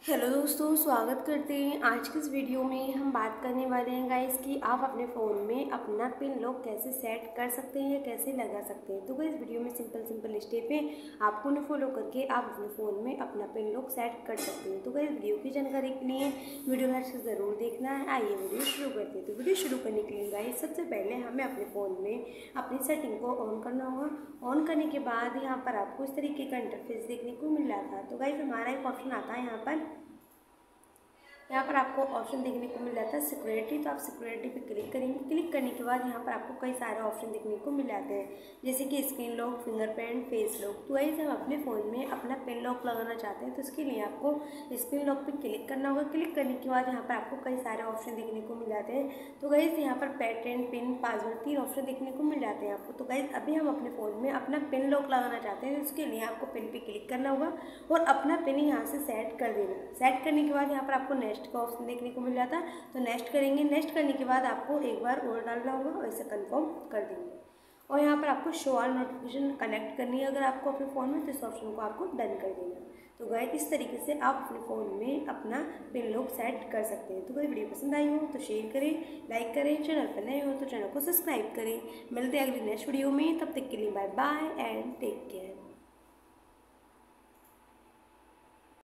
Hello दोस्तों, स्वागत करते हैं। आज की इस वीडियो में हम बात करने वाले हैं गाइस कि आप अपने फ़ोन में अपना पिन लॉक कैसे सेट कर सकते हैं या कैसे लगा सकते हैं। तो गाइस वीडियो में सिंपल स्टेप है, आपको उन्हें फॉलो करके आप अपने फ़ोन में अपना पिन लॉक सेट कर सकते हैं। तो गाइस वीडियो की जानकारी के लिए वीडियो लास्ट से ज़रूर देखना है। आइए वीडियो शुरू करते हैं। तो वीडियो शुरू करने के लिए गाइस सबसे पहले हमें अपने फ़ोन में अपनी सेटिंग को ऑन करना होगा। ऑन करने के बाद यहाँ पर आपको इस तरीके का इंटरफेस देखने को मिल रहा था। तो गाइस हमारा एक ऑप्शन आता है यहाँ पर आपको ऑप्शन देखने को मिल जाता है सिक्योरिटी। तो आप सिक्योरिटी पे क्लिक करेंगे। क्लिक करने के बाद यहाँ पर आपको कई सारे ऑप्शन देखने को मिल जाते हैं, जैसे कि screen lock, fingerprint, face lock. तो वही हम अपने फ़ोन में अपना पिन लॉक लगाना चाहते हैं तो इसके लिए आपको स्क्रीन लॉक पे क्लिक करना होगा। क्लिक करने के बाद यहाँ पर आपको कई सारे ऑप्शन देखने को मिल जाते हैं। तो गाइस यहाँ पर पैटर्न, पिन, पासवर्ड 3 ऑप्शन देखने को मिल जाते हैं आपको। तो गाइस अभी हम अपने फ़ोन में अपना पिन लॉक लगाना चाहते हैं तो इसके लिए आपको पिन पे क्लिक करना होगा और अपना पिन यहाँ से सेट कर देना। सेट करने के बाद यहाँ पर आपको नेक्स्ट का ऑप्शन देखने को मिल जाता है, तो नेक्स्ट करेंगे। नेक्स्ट करने के बाद आपको एक बार और डालना होगा और इसे कंफर्म कर देंगे और यहाँ पर आपको शो ऑल नोटिफिकेशन कनेक्ट करनी है अगर आपको अपने फ़ोन में, तो इस ऑप्शन को आपको डन कर देना। तो गाइस इस तरीके से आप अपने फ़ोन में अपना पिन लॉक सेट कर सकते हैं। तो गाइस वीडियो पसंद आई हो तो शेयर करें, लाइक करें, चैनल पर नए हो तो चैनल को सब्सक्राइब करें। मिलते हैं अगली नेक्स्ट वीडियो में, तब तक के लिए bye bye and take care.